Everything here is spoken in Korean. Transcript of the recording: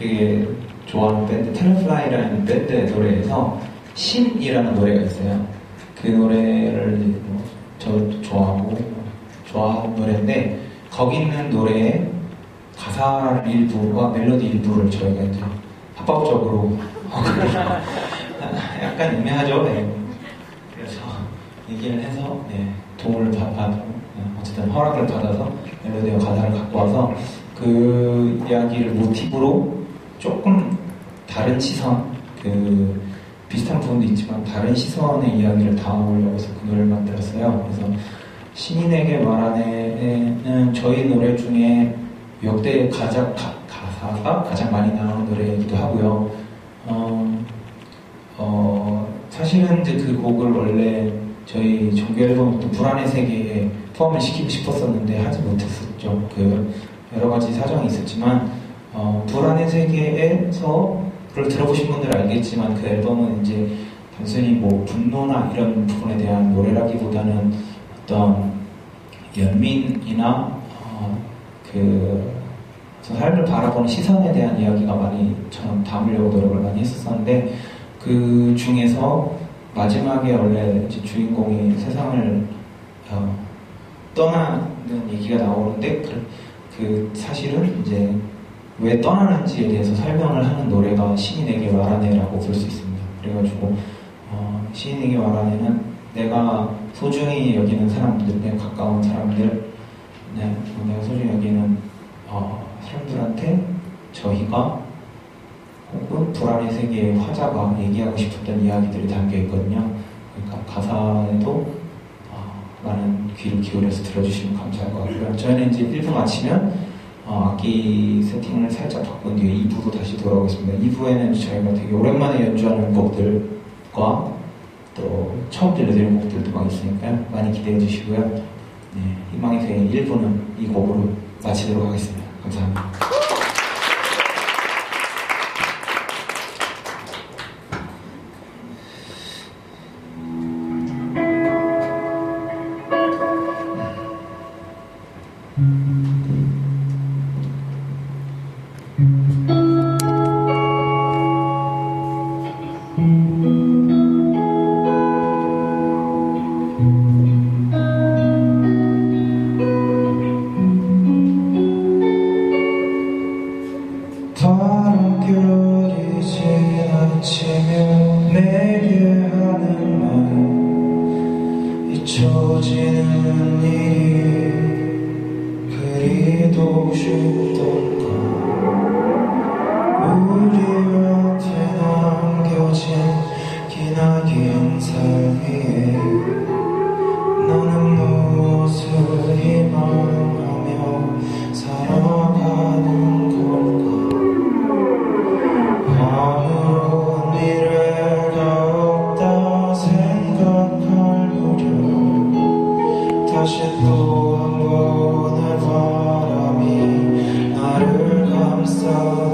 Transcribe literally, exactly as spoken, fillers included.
되게 좋아하는 밴드 테러플라이라는 밴드의 노래에서 신이라는 노래가 있어요. 그 노래를 뭐 저도 좋아하고 좋아하는 노래인데 거기 있는 노래의 가사 일부와 멜로디 일부를 저희가 이제 합법적으로 약간 애매하죠. 네. 그래서 얘기를 해서 네, 도움을 받아서 네, 어쨌든 허락을 받아서 멜로디와 가사를 갖고 와서 그 이야기를 모티브로 조금 다른 시선, 그 비슷한 부분도 있지만 다른 시선의 이야기를 담아보려고 해서 그 노래를 만들었어요. 그래서 신인에게 말하네는 저희 노래 중에 역대 가장 가, 가사가 가장 많이 나오는 노래이기도 하고요. 어, 어, 사실은 이제 그 곡을 원래 저희 정규 앨범부터 불안의 세계에 포함을 시키고 싶었었는데 하지 못했었죠. 그 여러 가지 사정이 있었지만 어, 불안의 세계에서를 들어보신 분들은 알겠지만 그 앨범은 이제 단순히 뭐 분노나 이런 부분에 대한 노래라기보다는 어떤 연민이나 어, 그 삶을 바라보는 시선에 대한 이야기가 많이 저는 담으려고 노력을 많이 했었었는데 그 중에서 마지막에 원래 이제 주인공이 세상을 어, 떠나는 얘기가 나오는데 그, 그 사실은 이제 왜 떠나는지에 대해서 설명을 하는 노래가 신인에게 말하네라고 볼 수 있습니다. 그래가지고 어, 신인에게 말하네는 내가 소중히 여기는 사람들, 내가 가까운 사람들, 네, 내가 소중히 여기는 어, 사람들한테 저희가 혹은 불안의 세계의 화자가 얘기하고 싶었던 이야기들이 담겨 있거든요. 그러니까 가사에도 어, 많은 귀를 기울여서 들어주시면 감사할 것 같고요. 저희는 이제 일 부 마치면 어, 악기 세팅을 살짝 바꾼 뒤에 이 부로 다시 돌아오겠습니다. 이 부에는 저희가 되게 오랜만에 연주하는 곡들과 또 처음 들려드리는 곡들도 많이 있으니까요. 많이 기대해 주시고요. 네, 희망의 ፌ인 일 부는 이 곡으로 마치도록 하겠습니다. 감사합니다. 또 한 번의 바람이 나를 감싸